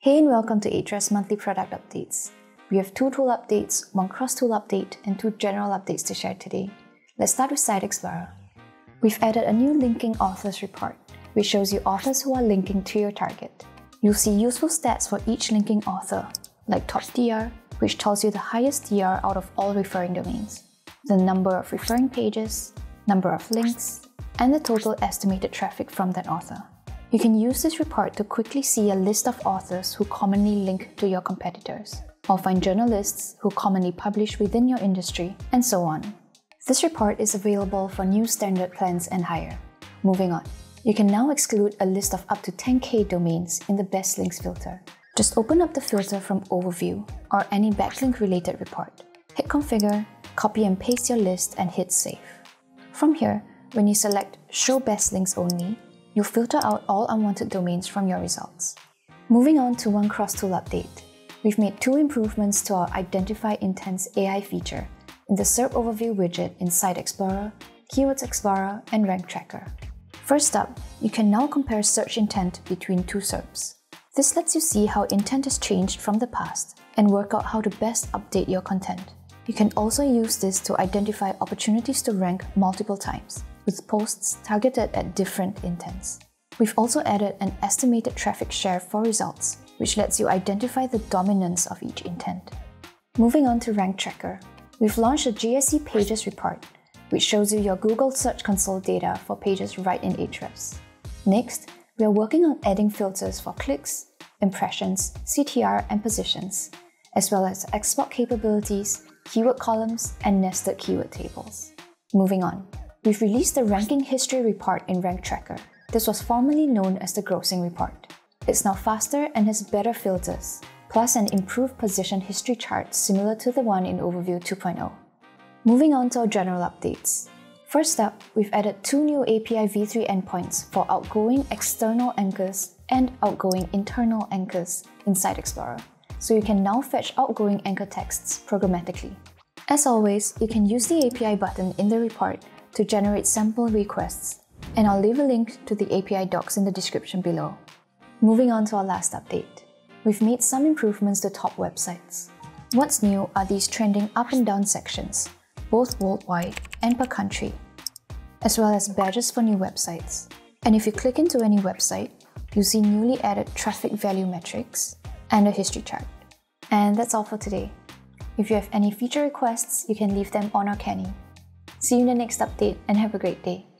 Hey and welcome to Ahrefs monthly product updates. We have 2 tool updates, 1 cross-tool update, and 2 general updates to share today. Let's start with Site Explorer. We've added a new linking authors report, which shows you authors who are linking to your target. You'll see useful stats for each linking author, like top DR, which tells you the highest DR out of all referring domains, the number of referring pages, number of links, and the total estimated traffic from that author. You can use this report to quickly see a list of authors who commonly link to your competitors, or find journalists who commonly publish within your industry, and so on. This report is available for new standard plans and higher. Moving on, you can now exclude a list of up to 10,000 domains in the Best Links filter. Just open up the filter from Overview or any backlink related report. Hit Configure, copy and paste your list and hit Save. From here, when you select Show Best Links Only, you'll filter out all unwanted domains from your results. Moving on to 1 cross-tool update. We've made 2 improvements to our Identify Intents AI feature in the SERP Overview widget in Site Explorer, Keywords Explorer, and Rank Tracker. First up, you can now compare search intent between 2 SERPs. This lets you see how intent has changed from the past and work out how to best update your content. You can also use this to identify opportunities to rank multiple times, with posts targeted at different intents. We've also added an estimated traffic share for results, which lets you identify the dominance of each intent. Moving on to Rank Tracker, we've launched a GSE Pages report, which shows you your Google Search Console data for pages right in Ahrefs. Next, we are working on adding filters for clicks, impressions, CTR, and positions, as well as export capabilities, keyword columns, and nested keyword tables. Moving on, we've released the Ranking History report in Rank Tracker. This was formerly known as the Grossing report. It's now faster and has better filters, plus an improved position history chart similar to the one in Overview 2.0. Moving on to our general updates. First up, we've added 2 new API v3 endpoints for outgoing external anchors and outgoing internal anchors in Site Explorer, so you can now fetch outgoing anchor texts programmatically. As always, you can use the API button in the report to generate sample requests, and I'll leave a link to the API docs in the description below. Moving on to our last update. We've made some improvements to top websites. What's new are these trending up and down sections, both worldwide and per country, as well as badges for new websites. And if you click into any website, you'll see newly added traffic value metrics and a history chart. And that's all for today. If you have any feature requests, you can leave them on our Canny. See you in the next update and have a great day.